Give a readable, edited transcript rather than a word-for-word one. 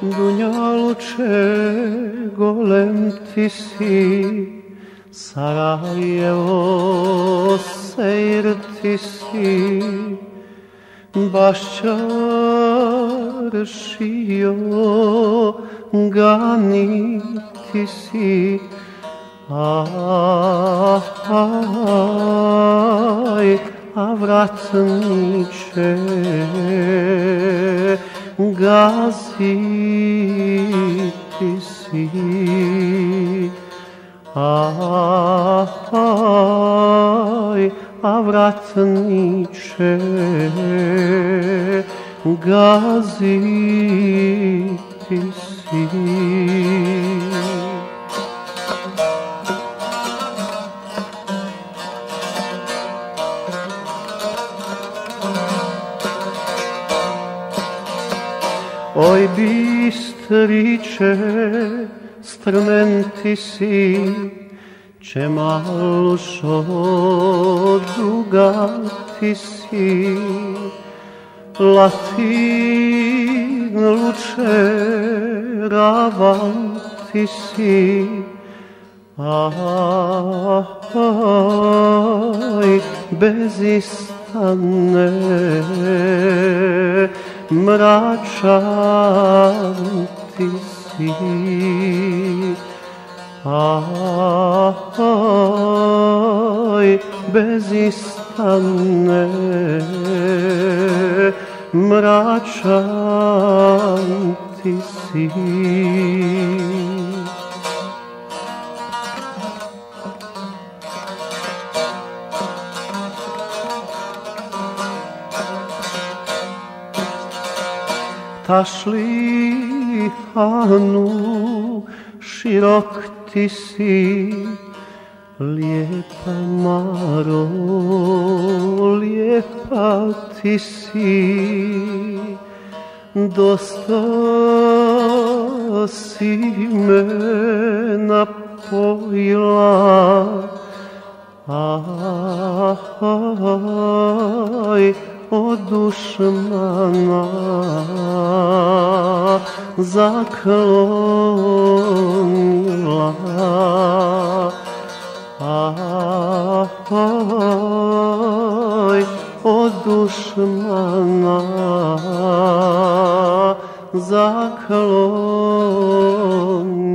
Dunjaluče, golem ti si, Sarajevo, Sejr ti si, Baščaršio, Gani ti si, aj, a vratniče, Gazi ti si, aj, a vratniče, Gazi ti si. Oj, Bistriče, strmen ti si, Čemalušo, duga ti si, Latin, luče, ravan ti si, aj, bezistane, mračan ti si, aj, bezistane, mračan ti si. Tašlihanu, širok ti si, lijepa Maro, lijepa ti si, dosta si me napojila, aj, od dušmana zaklonila, aj, od dušmana zaklonila.